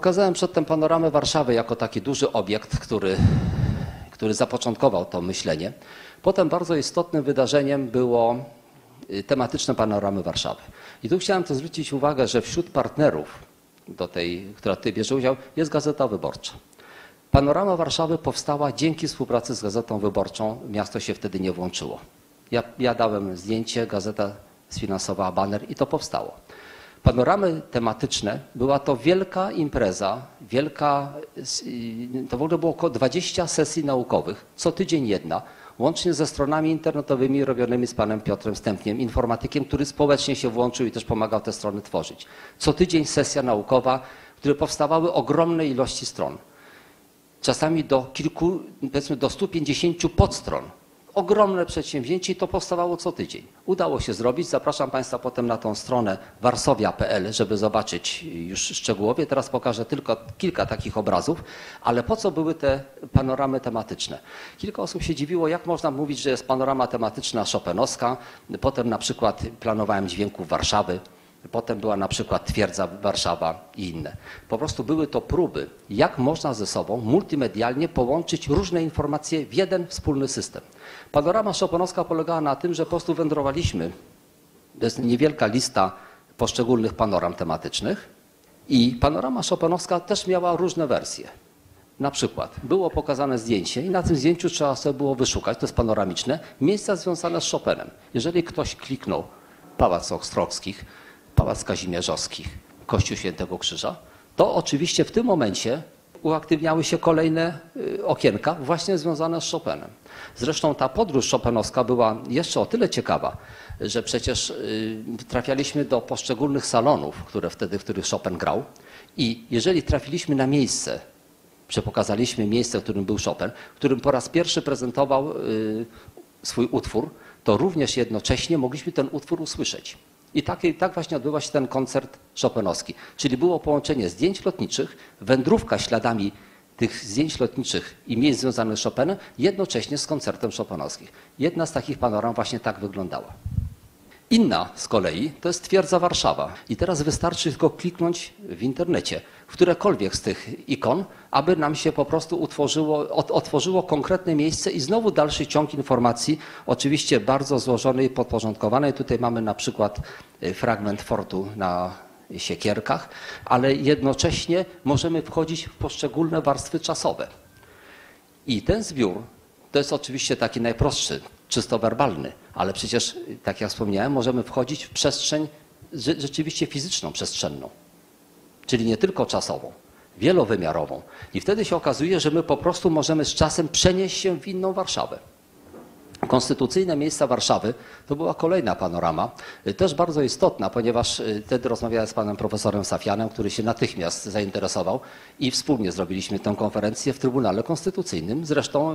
Pokazałem przedtem panoramę Warszawy jako taki duży obiekt, który zapoczątkował to myślenie. Potem bardzo istotnym wydarzeniem było tematyczne panoramy Warszawy. I tu chciałem to zwrócić uwagę, że wśród partnerów, która tutaj bierze udział, jest Gazeta Wyborcza. Panorama Warszawy powstała dzięki współpracy z Gazetą Wyborczą. Miasto się wtedy nie włączyło. Ja dałem zdjęcie, gazeta sfinansowała baner i to powstało. Panoramy tematyczne była to wielka impreza, to w ogóle było około 20 sesji naukowych, co tydzień jedna, łącznie ze stronami internetowymi robionymi z panem Piotrem Stępniem, informatykiem, który społecznie się włączył i też pomagał te strony tworzyć. Co tydzień sesja naukowa, w której powstawały ogromne ilości stron. Czasami do kilku, powiedzmy do 150 podstron. Ogromne przedsięwzięcie i to powstawało co tydzień. Udało się zrobić. Zapraszam Państwa potem na tą stronę warsowia.pl, żeby zobaczyć już szczegółowo. Teraz pokażę tylko kilka takich obrazów, ale po co były te panoramy tematyczne? Kilka osób się dziwiło, jak można mówić, że jest panorama tematyczna chopinowska. Potem na przykład planowałem dźwięków Warszawy. Potem była na przykład Twierdza Warszawa i inne. Po prostu były to próby, jak można ze sobą multimedialnie połączyć różne informacje w jeden wspólny system. Panorama chopinowska polegała na tym, że po prostu wędrowaliśmy. To jest niewielka lista poszczególnych panoram tematycznych i panorama chopinowska też miała różne wersje. Na przykład było pokazane zdjęcie i na tym zdjęciu trzeba sobie było wyszukać, to jest panoramiczne, miejsca związane z Chopinem. Jeżeli ktoś kliknął Pałac Ostrowskich, Pałac Kazimierzowskich, Kościół Świętego Krzyża, to oczywiście w tym momencie uaktywniały się kolejne okienka właśnie związane z Chopinem. Zresztą ta podróż chopinowska była jeszcze o tyle ciekawa, że przecież trafialiśmy do poszczególnych salonów, w których Chopin grał i jeżeli trafiliśmy na miejsce, pokazaliśmy miejsce, w którym był Chopin, w którym po raz pierwszy prezentował swój utwór, to również jednocześnie mogliśmy ten utwór usłyszeć. I tak właśnie odbywał się ten koncert chopinowski. Czyli było połączenie zdjęć lotniczych, wędrówka śladami tych zdjęć lotniczych i miejsc związanych z Chopinem, jednocześnie z koncertem chopinowskim. Jedna z takich panoram właśnie tak wyglądała. Inna z kolei to jest Twierdza Warszawa. I teraz wystarczy tylko kliknąć w internecie w którekolwiek z tych ikon, aby nam się po prostu otworzyło konkretne miejsce i znowu dalszy ciąg informacji, oczywiście bardzo złożonej i podporządkowanej. Tutaj mamy na przykład fragment fortu na Siekierkach, ale jednocześnie możemy wchodzić w poszczególne warstwy czasowe. I ten zbiór to jest oczywiście taki najprostszy, czysto werbalny, ale przecież, tak jak wspomniałem, możemy wchodzić w przestrzeń rzeczywiście fizyczną, przestrzenną, czyli nie tylko czasową, wielowymiarową. I wtedy się okazuje, że my po prostu możemy z czasem przenieść się w inną Warszawę. Konstytucyjne miejsca Warszawy to była kolejna panorama, też bardzo istotna, ponieważ wtedy rozmawiałem z panem profesorem Safianem, który się natychmiast zainteresował i wspólnie zrobiliśmy tę konferencję w Trybunale Konstytucyjnym. Zresztą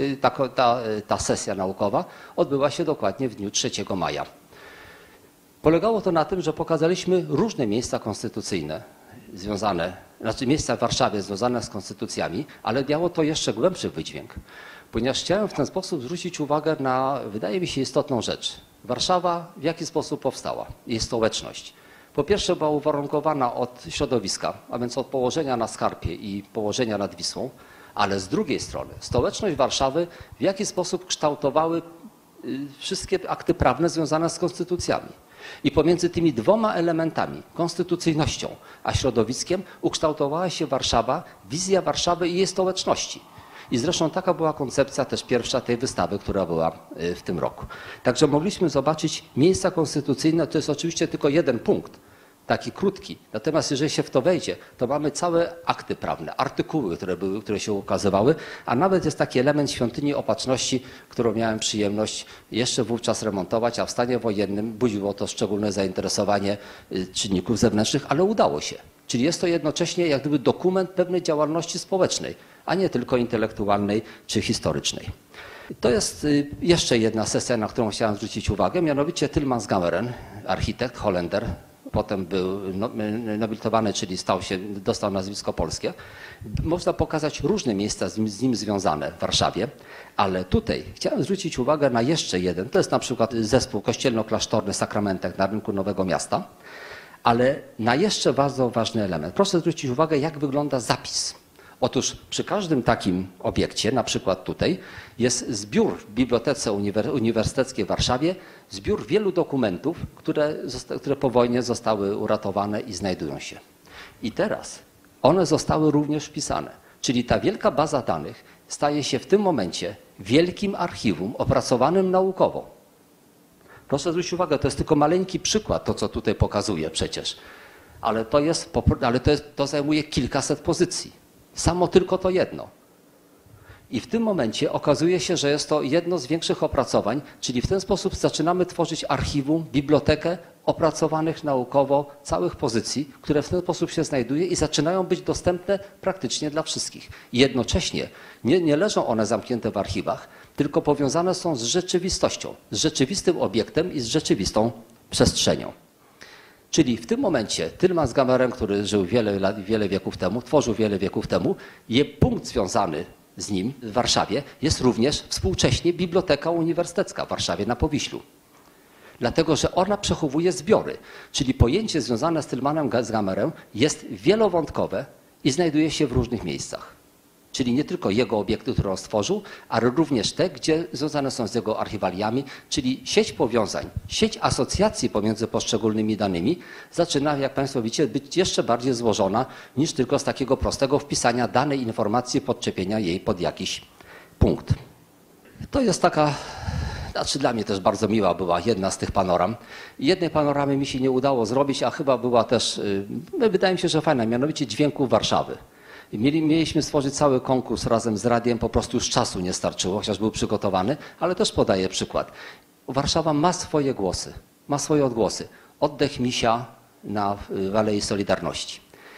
ta sesja naukowa odbyła się dokładnie w dniu 3 maja. Polegało to na tym, że pokazaliśmy różne miejsca konstytucyjne miejsca w Warszawie związane z konstytucjami, ale miało to jeszcze głębszy wydźwięk. Ponieważ chciałem w ten sposób zwrócić uwagę na, wydaje mi się, istotną rzecz. Warszawa w jaki sposób powstała? Jej stołeczność. Po pierwsze była uwarunkowana od środowiska, a więc od położenia na skarpie i położenia nad Wisłą, ale z drugiej strony stołeczność Warszawy w jaki sposób kształtowały wszystkie akty prawne związane z konstytucjami. I pomiędzy tymi dwoma elementami, konstytucyjnością a środowiskiem, ukształtowała się Warszawa, wizja Warszawy i jej stołeczności. I zresztą taka była koncepcja też pierwsza tej wystawy, która była w tym roku. Także mogliśmy zobaczyć miejsca konstytucyjne, to jest oczywiście tylko jeden punkt, taki krótki. Natomiast jeżeli się w to wejdzie, to mamy całe akty prawne, artykuły, które się ukazywały, a nawet jest taki element świątyni Opatrzności, którą miałem przyjemność jeszcze wówczas remontować, a w stanie wojennym budziło to szczególne zainteresowanie czynników zewnętrznych, ale udało się. Czyli jest to jednocześnie jak gdyby dokument pewnej działalności społecznej, a nie tylko intelektualnej czy historycznej. To jest jeszcze jedna sesja, na którą chciałem zwrócić uwagę, mianowicie Tillmans Gammeren, architekt, Holender, potem był nobilitowany, czyli dostał nazwisko polskie. Można pokazać różne miejsca z nim związane w Warszawie, ale tutaj chciałem zwrócić uwagę na jeszcze jeden. To jest na przykład zespół kościelno-klasztorny Sakramentek na rynku Nowego Miasta. Ale na jeszcze bardzo ważny element. Proszę zwrócić uwagę, jak wygląda zapis. Otóż przy każdym takim obiekcie, na przykład tutaj, jest zbiór w Bibliotece Uniwersyteckiej w Warszawie, zbiór wielu dokumentów, które po wojnie zostały uratowane i znajdują się. I teraz one zostały również wpisane. Czyli ta wielka baza danych staje się w tym momencie wielkim archiwum opracowanym naukowo. Proszę zwrócić uwagę, to jest tylko maleńki przykład, to co tutaj pokazuję przecież, ale to zajmuje kilkaset pozycji. Samo tylko to jedno. I w tym momencie okazuje się, że jest to jedno z większych opracowań, czyli w ten sposób zaczynamy tworzyć archiwum, bibliotekę opracowanych naukowo całych pozycji, które w ten sposób się znajduje i zaczynają być dostępne praktycznie dla wszystkich. I jednocześnie nie leżą one zamknięte w archiwach, tylko powiązane są z rzeczywistością, z rzeczywistym obiektem i z rzeczywistą przestrzenią. Czyli w tym momencie Tillman Gammerem, który żył wiele wieków temu, tworzył wiele wieków temu, punkt związany z nim w Warszawie jest również współcześnie Biblioteka Uniwersytecka w Warszawie na Powiślu. Dlatego, że ona przechowuje zbiory, czyli pojęcie związane z Tillmanem Gammerem jest wielowątkowe i znajduje się w różnych miejscach. Czyli nie tylko jego obiekty, które on stworzył, ale również te, gdzie związane są z jego archiwaliami, czyli sieć powiązań, sieć asocjacji pomiędzy poszczególnymi danymi zaczyna, jak Państwo widzicie, być jeszcze bardziej złożona niż tylko z takiego prostego wpisania danej informacji, podczepienia jej pod jakiś punkt. To jest taka, dla mnie też bardzo miła była jedna z tych panoram. Jednej panoramy mi się nie udało zrobić, a chyba była też, wydaje mi się, że fajna, mianowicie dźwięku Warszawy. Mieliśmy stworzyć cały konkurs razem z radiem, po prostu już czasu nie starczyło, chociaż był przygotowany, ale też podaję przykład. Warszawa ma swoje głosy, ma swoje odgłosy. Oddech misia na Alei Solidarności.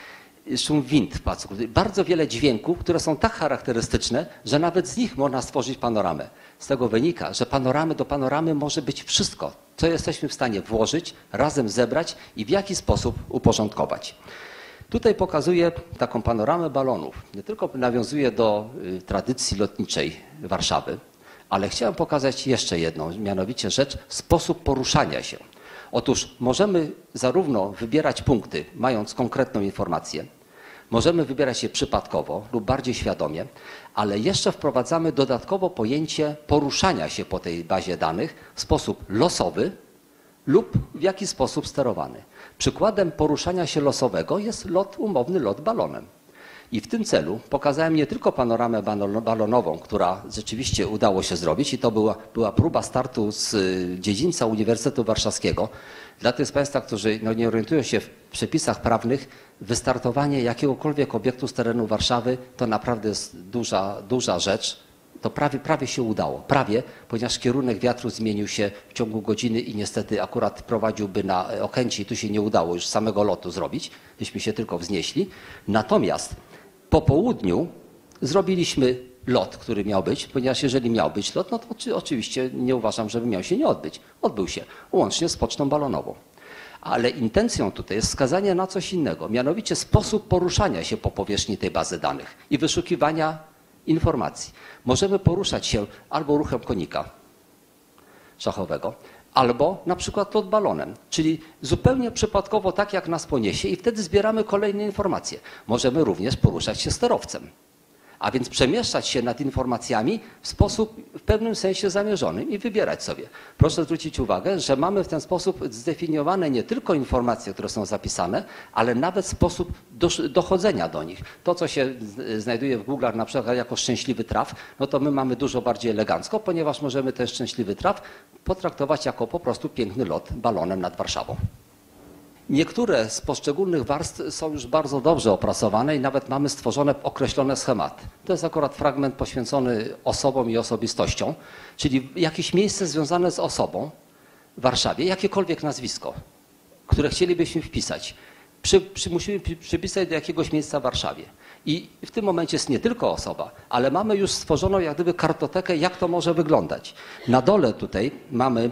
Szum wind w Pałacu Kultury. Bardzo wiele dźwięków, które są tak charakterystyczne, że nawet z nich można stworzyć panoramę. Z tego wynika, że do panoramy może być wszystko, co jesteśmy w stanie włożyć, razem zebrać i w jaki sposób uporządkować. Tutaj pokazuję taką panoramę balonów. Nie tylko nawiązuję do tradycji lotniczej Warszawy, ale chciałem pokazać jeszcze jedną, mianowicie rzecz, sposób poruszania się. Otóż możemy zarówno wybierać punkty, mając konkretną informację, możemy wybierać je przypadkowo lub bardziej świadomie, ale jeszcze wprowadzamy dodatkowo pojęcie poruszania się po tej bazie danych w sposób losowy lub w jakiś sposób sterowany. Przykładem poruszania się losowego jest umowny lot balonem. I w tym celu pokazałem nie tylko panoramę balonową, która rzeczywiście udało się zrobić i to była próba startu z dziedzińca Uniwersytetu Warszawskiego. Dla tych z Państwa, którzy nie orientują się w przepisach prawnych, wystartowanie jakiegokolwiek obiektu z terenu Warszawy to naprawdę jest duża rzecz. To prawie się udało. Prawie, ponieważ kierunek wiatru zmienił się w ciągu godziny i niestety akurat prowadziłby na Okęcie i tu się nie udało już samego lotu zrobić. Myśmy się tylko wznieśli. Natomiast po południu zrobiliśmy lot, który miał być, ponieważ jeżeli miał być lot, no to oczywiście nie uważam, żeby miał się nie odbyć. Odbył się, łącznie z pocztą balonową. Ale intencją tutaj jest wskazanie na coś innego, mianowicie sposób poruszania się po powierzchni tej bazy danych i wyszukiwania informacji. Możemy poruszać się albo ruchem konika szachowego, albo na przykład lot balonem, czyli zupełnie przypadkowo tak jak nas poniesie i wtedy zbieramy kolejne informacje. Możemy również poruszać się sterowcem, a więc przemieszczać się nad informacjami w sposób w pewnym sensie zamierzony i wybierać sobie. Proszę zwrócić uwagę, że mamy w ten sposób zdefiniowane nie tylko informacje, które są zapisane, ale nawet sposób dochodzenia do nich. To, co się znajduje w Google'ach na przykład jako szczęśliwy traf, no to my mamy dużo bardziej elegancko, ponieważ możemy ten szczęśliwy traf potraktować jako po prostu piękny lot balonem nad Warszawą. Niektóre z poszczególnych warstw są już bardzo dobrze opracowane i nawet mamy stworzone określone schematy. To jest akurat fragment poświęcony osobom i osobistościom, czyli jakieś miejsce związane z osobą w Warszawie, jakiekolwiek nazwisko, które chcielibyśmy wpisać. Musimy przypisać do jakiegoś miejsca w Warszawie. I w tym momencie jest nie tylko osoba, ale mamy już stworzoną jak gdyby kartotekę, jak to może wyglądać. Na dole tutaj mamy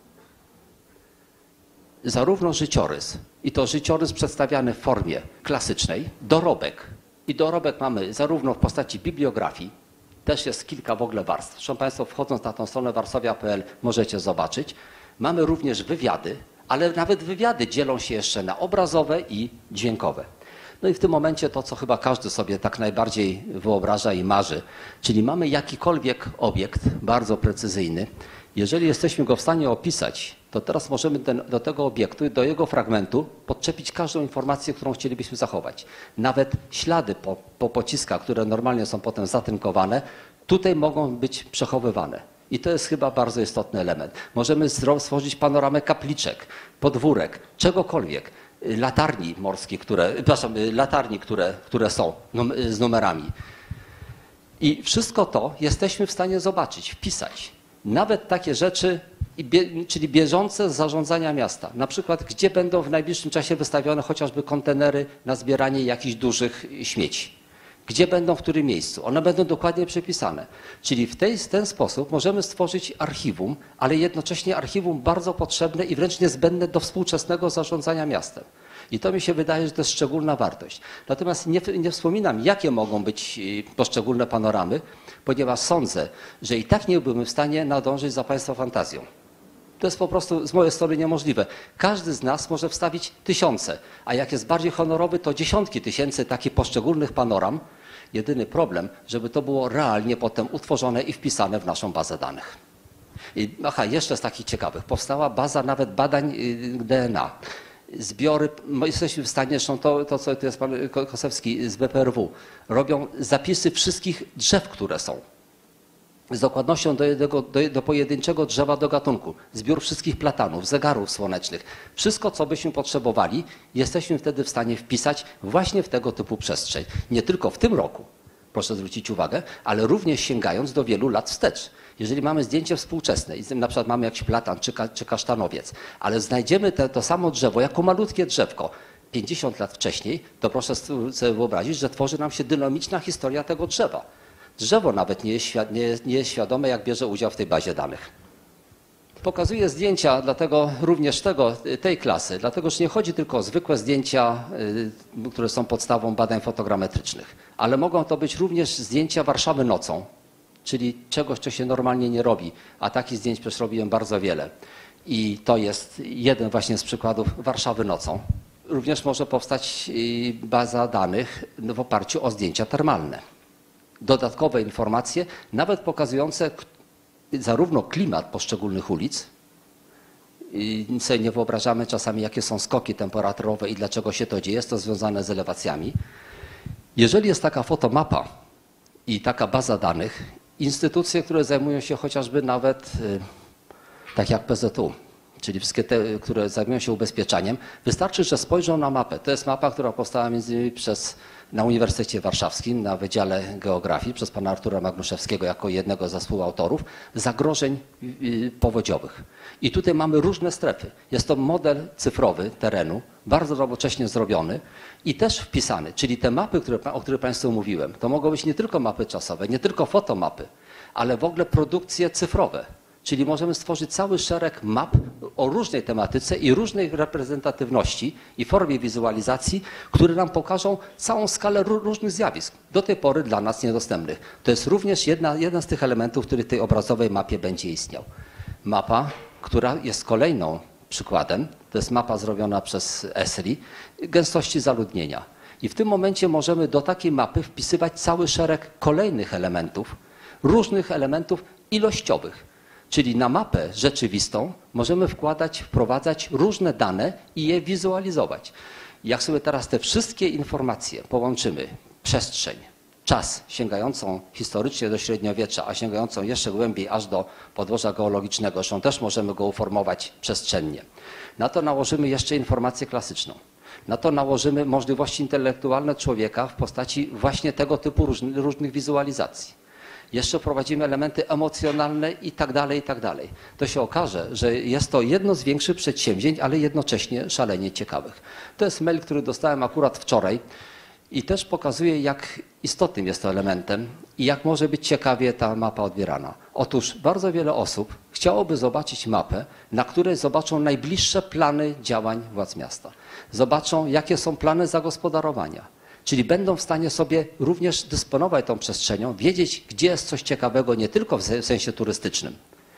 zarówno życiorys, i to życiorys przedstawiany w formie klasycznej, dorobek. I dorobek mamy zarówno w postaci bibliografii, też jest kilka w ogóle warstw. Zresztą Państwo wchodząc na tą stronę warszawia.pl możecie zobaczyć. Mamy również wywiady, ale nawet wywiady dzielą się jeszcze na obrazowe i dźwiękowe. No i w tym momencie to, co chyba każdy sobie tak najbardziej wyobraża i marzy, czyli mamy jakikolwiek obiekt bardzo precyzyjny. Jeżeli jesteśmy go w stanie opisać, to teraz możemy do tego obiektu, do jego fragmentu podczepić każdą informację, którą chcielibyśmy zachować. Nawet ślady po pociskach, które normalnie są potem zatynkowane, tutaj mogą być przechowywane. I to jest chyba bardzo istotny element. Możemy stworzyć panoramę kapliczek, podwórek, czegokolwiek. Latarni morskie, latarni, które są z numerami. I wszystko to jesteśmy w stanie zobaczyć, wpisać. Nawet takie rzeczy, czyli bieżące zarządzania miasta. Na przykład, gdzie będą w najbliższym czasie wystawione chociażby kontenery na zbieranie jakichś dużych śmieci. Gdzie będą, w którym miejscu. One będą dokładnie przepisane. Czyli w ten sposób możemy stworzyć archiwum, ale jednocześnie archiwum bardzo potrzebne i wręcz niezbędne do współczesnego zarządzania miastem. I to mi się wydaje, że to jest szczególna wartość. Natomiast nie wspominam, jakie mogą być poszczególne panoramy, ponieważ sądzę, że i tak nie byłbym w stanie nadążyć za Państwa fantazją. To jest po prostu z mojej strony niemożliwe. Każdy z nas może wstawić tysiące, a jak jest bardziej honorowy, to dziesiątki tysięcy takich poszczególnych panoram. Jedyny problem, żeby to było realnie potem utworzone i wpisane w naszą bazę danych. I, jeszcze z takich ciekawych. Powstała baza nawet badań DNA. Zbiory, jesteśmy w stanie, zresztą to co to jest pan Kosewski z BPRW, robią zapisy wszystkich drzew, które są. Z dokładnością do pojedynczego drzewa do gatunku. Zbiór wszystkich platanów, zegarów słonecznych. Wszystko, co byśmy potrzebowali, jesteśmy wtedy w stanie wpisać właśnie w tego typu przestrzeń. Nie tylko w tym roku, proszę zwrócić uwagę, ale również sięgając do wielu lat wstecz. Jeżeli mamy zdjęcie współczesne i na przykład mamy jakiś platan czy kasztanowiec, ale znajdziemy to samo drzewo jako malutkie drzewko 50 lat wcześniej, to proszę sobie wyobrazić, że tworzy nam się dynamiczna historia tego drzewa. Drzewo nawet nie jest świadome, jak bierze udział w tej bazie danych. Pokazuję zdjęcia dlatego również tej klasy, dlatego że nie chodzi tylko o zwykłe zdjęcia, które są podstawą badań fotogrametrycznych, ale mogą to być również zdjęcia Warszawy nocą, czyli czegoś, co się normalnie nie robi, a takich zdjęć przecież robiłem bardzo wiele. I to jest jeden właśnie z przykładów Warszawy nocą. Również może powstać baza danych w oparciu o zdjęcia termalne. Dodatkowe informacje, nawet pokazujące zarówno klimat poszczególnych ulic, i sobie nie wyobrażamy czasami, jakie są skoki temperaturowe i dlaczego się to dzieje, jest to związane z elewacjami. Jeżeli jest taka fotomapa i taka baza danych, instytucje, które zajmują się chociażby nawet, tak jak PZU, czyli wszystkie te, które zajmują się ubezpieczaniem, wystarczy, że spojrzą na mapę. To jest mapa, która powstała między innymi na Uniwersytecie Warszawskim, na Wydziale Geografii, przez pana Artura Magnuszewskiego jako jednego ze współautorów, zagrożeń powodziowych. I tutaj mamy różne strefy. Jest to model cyfrowy terenu, bardzo nowocześnie zrobiony i też wpisany. Czyli te mapy, o których Państwu mówiłem, to mogą być nie tylko mapy czasowe, nie tylko fotomapy, ale w ogóle produkcje cyfrowe. Czyli możemy stworzyć cały szereg map o różnej tematyce i różnej reprezentatywności i formie wizualizacji, które nam pokażą całą skalę różnych zjawisk, do tej pory dla nas niedostępnych. To jest również jeden z tych elementów, który w tej obrazowej mapie będzie istniał. Mapa, która jest kolejną przykładem, to jest mapa zrobiona przez ESRI, gęstości zaludnienia. I w tym momencie możemy do takiej mapy wpisywać cały szereg kolejnych elementów, różnych elementów ilościowych. Czyli na mapę rzeczywistą możemy wprowadzać różne dane i je wizualizować. Jak sobie teraz te wszystkie informacje połączymy, przestrzeń, czas sięgającą historycznie do średniowiecza, a sięgającą jeszcze głębiej aż do podłoża geologicznego, zresztą też możemy go uformować przestrzennie. Na to nałożymy jeszcze informację klasyczną. Na to nałożymy możliwości intelektualne człowieka w postaci właśnie tego typu różnych wizualizacji. Jeszcze wprowadzimy elementy emocjonalne i tak dalej, i tak dalej. To się okaże, że jest to jedno z większych przedsięwzięć, ale jednocześnie szalenie ciekawych. To jest mail, który dostałem akurat wczoraj i też pokazuje, jak istotnym jest to elementem i jak może być ciekawie ta mapa odbierana. Otóż bardzo wiele osób chciałoby zobaczyć mapę, na której zobaczą najbliższe plany działań władz miasta. Zobaczą, jakie są plany zagospodarowania. Czyli będą w stanie sobie również dysponować tą przestrzenią, wiedzieć, gdzie jest coś ciekawego nie tylko w sensie turystycznym.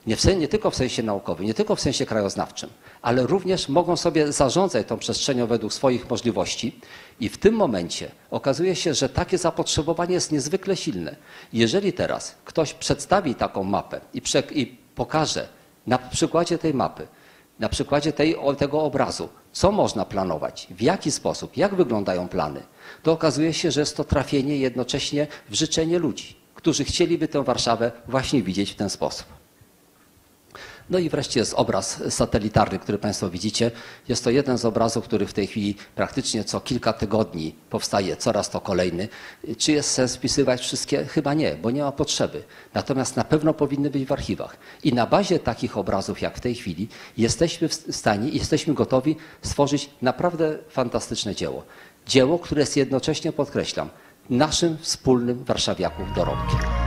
nie tylko w sensie naukowym, nie tylko w sensie krajoznawczym, ale również mogą sobie zarządzać tą przestrzenią według swoich możliwości i w tym momencie okazuje się, że takie zapotrzebowanie jest niezwykle silne. Jeżeli teraz ktoś przedstawi taką mapę i pokaże na przykładzie tej mapy, na przykładzie tego obrazu, co można planować, w jaki sposób, jak wyglądają plany, to okazuje się, że jest to trafienie jednocześnie w życzenie ludzi, którzy chcieliby tę Warszawę właśnie widzieć w ten sposób. No i wreszcie jest obraz satelitarny, który Państwo widzicie. Jest to jeden z obrazów, który w tej chwili praktycznie co kilka tygodni powstaje, coraz to kolejny. Czy jest sens wpisywać wszystkie? Chyba nie, bo nie ma potrzeby. Natomiast na pewno powinny być w archiwach. I na bazie takich obrazów, jak w tej chwili, jesteśmy w stanie, jesteśmy gotowi stworzyć naprawdę fantastyczne dzieło. Dzieło, które jest jednocześnie, podkreślam, naszym wspólnym warszawiaków dorobkiem.